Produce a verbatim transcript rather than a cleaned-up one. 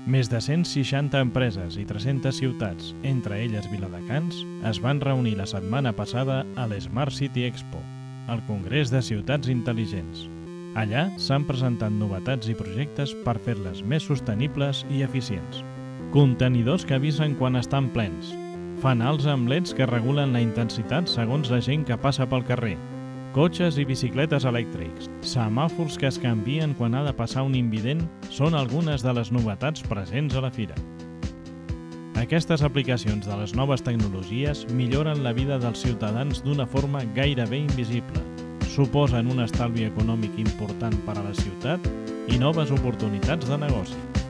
Més de cent seixanta empreses i tres-centes ciutats, entre elles Viladecans, es van reunir la setmana passada a l'Smart City Expo, el Congrés de Ciutats Intel·ligents. Allà s'han presentat novetats i projectes per fer-les més sostenibles i eficients. Contenidors que avisen quan estan plens, fanals amb leds que regulen la intensitat segons la gent que passa pel carrer, cotxes i bicicletes elèctrics, semàfors que es canvien quan ha de passar un invident són algunes de les novetats presents a la fira. Aquestes aplicacions de les noves tecnologies milloren la vida dels ciutadans d'una forma gairebé invisible, suposen un estalvi econòmic important per a la ciutat i noves oportunitats de negoci.